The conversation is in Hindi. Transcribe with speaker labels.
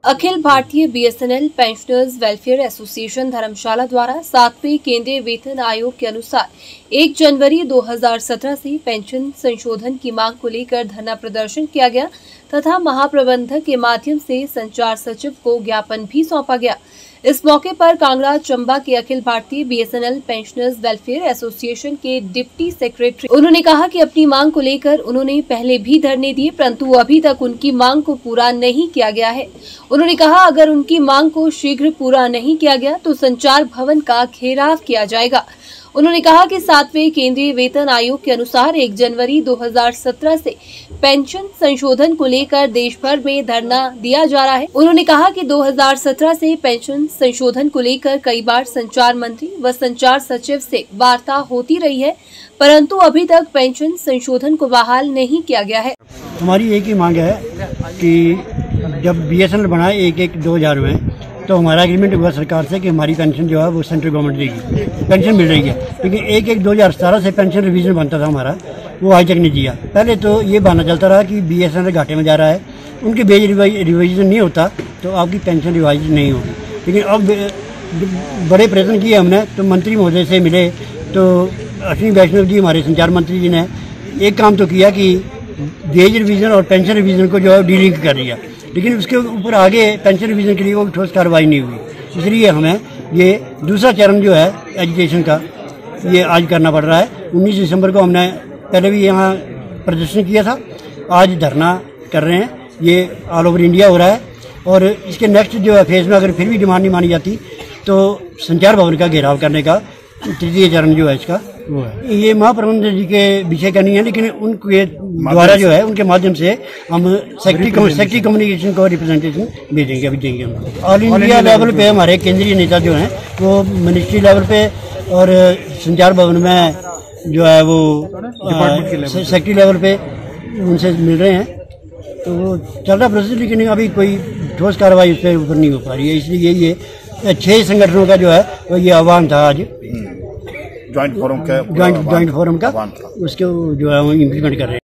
Speaker 1: अखिल Bharatiya BSNL pensioners welfare association Dharamshala द्वारा 7वें केंद्रीय वेतन आयोग के अनुसार 1 जनवरी 2017 से पेंशन संशोधन की मांग को लेकर धरना प्रदर्शन किया गया तथा महाप्रबंधक के माध्यम से संचार सचिव को ज्ञापन भी सौंपा गया। इस मौके पर कांगड़ा चंबा के Akhil Bharatiya BSNL pensioners welfare association के डिप्टी सेक्रेटरी उन्होंने कहा कि अपनी मांग को लेकर उन्होंने पहले भी धरने दिए, परंतु अभी तक उनकी मांग को पूरा नहीं किया गया है। उन्होंने कहा अगर उनकी मांग को शीघ्र पूरा नहीं किया गया तो संचार भवन का घेराव किया जाएगा। उन्होंने कहा कि 7वें केंद्रीय वेतन आयोग के अनुसार 1 जनवरी 2017 से पेंशन संशोधन को लेकर देश भर में धरना दिया जा रहा है। उन्होंने कहा कि 2017 से पेंशन संशोधन को लेकर कई बार संचार मंत्री व संचार सचिव से वार्ता होती रही है, परंतु अभी तक पेंशन संशोधन को बहाल नहीं किया गया है।
Speaker 2: हमारी एक ही मांग है कि जब बीएसएनएल बना 1/1/2000 में तो हमारा एग्रीमेंट हुआ सरकार से कि हमारी पेंशन जो है वो सेंट्रल गवर्नमेंट देगी, पेंशन मिल रही है। लेकिन 1/1/2017 से पेंशन रिवीजन बनता था हमारा, वो आज तक नहीं दिया। पहले तो ये बहाना चलता रहा कि बीएसएनएल घाटे में जा रहा है, उनके बेज रिवीजन नहीं होता तो आपकी पेंशन रिवाइज नहीं होगी। लेकिन अब बड़े प्रयत्न किए हमने, तो मंत्री महोदय से मिले तो अश्विनी वैष्णव जी हमारे संचार मंत्री जी ने एक काम तो किया कि बेज रिवीजन और पेंशन रिवीजन को जो है डीलिंक कर दिया, लेकिन उसके ऊपर आगे पेंशन रिवीजन के लिए कोई ठोस कार्रवाई नहीं हुई। इसलिए हमें ये दूसरा चरण जो है एजुकेशन का ये आज करना पड़ रहा है। 19 दिसंबर को हमने पहले भी यहाँ प्रदर्शन किया था, आज धरना कर रहे हैं। ये ऑल ओवर इंडिया हो रहा है और इसके नेक्स्ट जो है फेज में अगर फिर भी डिमांड नहीं मानी जाती तो संचार भवन का घेराव करने का तृतीय चरण जो है इसका वो है। ये महाप्रबंधक जी के विषय का नहीं है, लेकिन उनके द्वारा जो है उनके माध्यम से हम सेक्रेटरी कम्युनिकेशन को रिप्रेजेंटेशन भेजेंगे, अभी देंगे हम। ऑल इंडिया लेवल पे हमारे केंद्रीय नेता जो हैं वो मिनिस्ट्री लेवल पे और संचार भवन में जो है वो सेक्रेटरी लेवल पे उनसे मिल रहे हैं, तो वो चल रहा प्रोसेस, लेकिन अभी कोई ठोस कार्रवाई उस पर ऊपर नहीं हो पा रही है। इसलिए ये 6 संगठनों का जो है वो ये आह्वान था आज ज्वाइंट फोरम का, उसके जो है वो इम्प्लीमेंट कर रहे हैं।